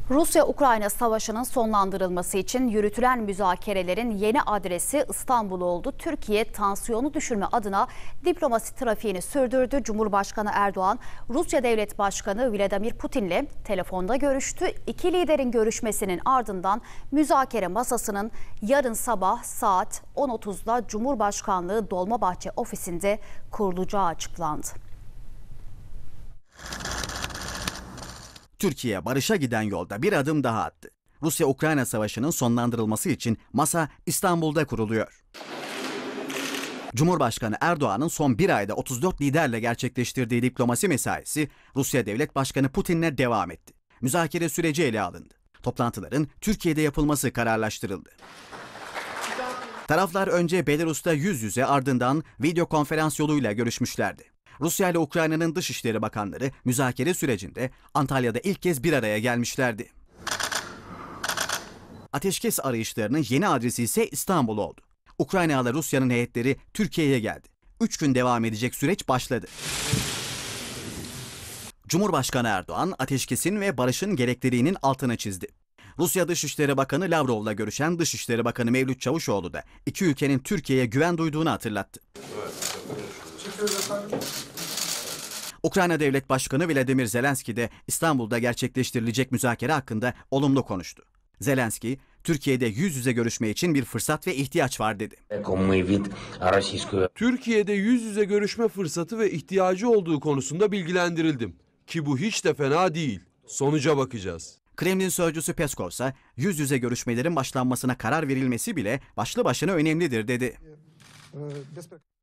Rusya-Ukrayna savaşının sonlandırılması için yürütülen müzakerelerin yeni adresi İstanbul oldu. Türkiye tansiyonu düşürme adına diplomasi trafiğini sürdürdü. Cumhurbaşkanı Erdoğan, Rusya Devlet Başkanı Vladimir Putin'le telefonda görüştü. İki liderin görüşmesinin ardından müzakere masasının yarın sabah saat 10.30'da Cumhurbaşkanlığı Dolmabahçe ofisinde kurulacağı açıklandı. Türkiye barışa giden yolda bir adım daha attı. Rusya-Ukrayna savaşının sonlandırılması için masa İstanbul'da kuruluyor. Cumhurbaşkanı Erdoğan'ın son bir ayda 34 liderle gerçekleştirdiği diplomasi mesaisi Rusya Devlet Başkanı Putin'le devam etti. Müzakere süreci ele alındı. Toplantıların Türkiye'de yapılması kararlaştırıldı. Taraflar önce Belarus'ta yüz yüze ardından video konferans yoluyla görüşmüşlerdi. Rusya ile Ukrayna'nın Dışişleri Bakanları müzakere sürecinde Antalya'da ilk kez bir araya gelmişlerdi. Ateşkes arayışlarının yeni adresi ise İstanbul oldu. Ukrayna ile Rusya'nın heyetleri Türkiye'ye geldi. 3 gün devam edecek süreç başladı. Cumhurbaşkanı Erdoğan ateşkesin ve barışın gerekliliğinin altını çizdi. Rusya Dışişleri Bakanı Lavrov'la görüşen Dışişleri Bakanı Mevlüt Çavuşoğlu da iki ülkenin Türkiye'ye güven duyduğunu hatırlattı. Ukrayna Devlet Başkanı Volodymyr Zelenski de İstanbul'da gerçekleştirilecek müzakere hakkında olumlu konuştu. Zelenski, Türkiye'de yüz yüze görüşme için bir fırsat ve ihtiyaç var dedi. Türkiye'de yüz yüze görüşme fırsatı ve ihtiyacı olduğu konusunda bilgilendirildim. Ki bu hiç de fena değil. Sonuca bakacağız. Kremlin sözcüsü Peskov ise yüz yüze görüşmelerin başlanmasına karar verilmesi bile başlı başına önemlidir dedi.